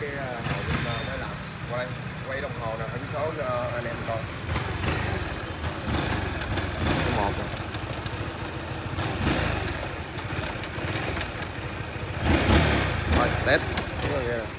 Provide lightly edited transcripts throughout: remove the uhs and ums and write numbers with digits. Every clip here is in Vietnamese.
cái hồ bên mới làm. Quay đồng hồ nè, ấn số cho anh em coi. Số 1 nè. Rồi, test. Đúng rồi kìa.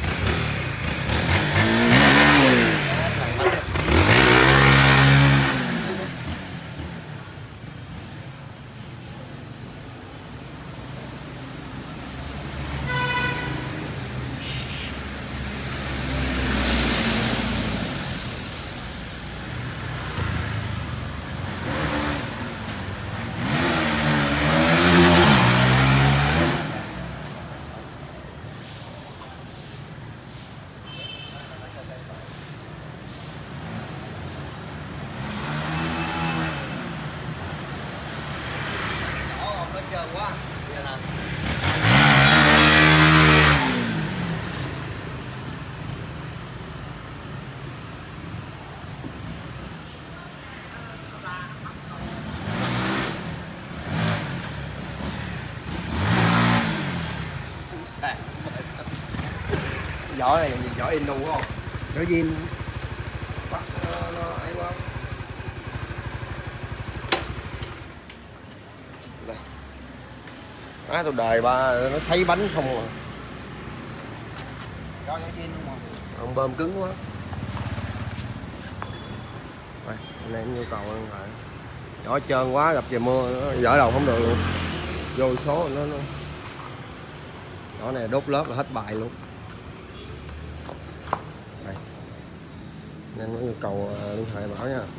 Trơn quá. Vậy là Vỏ này vỏ inu không? Vỏ zin bắt nó ấy quá. Đây. Á tôi đời ba nó sấy bánh không à. vỏ zin không mà. Ông bơm cứng quá. Đây, anh em nhu cầu ăn lại. Vỏ trơn quá gặp trời mưa nó vỏ đầu không được luôn. Vô số nó vỏ này đốt lớp là hết bài luôn. Đây. Nên có nhu cầu liên hệ bảo nha.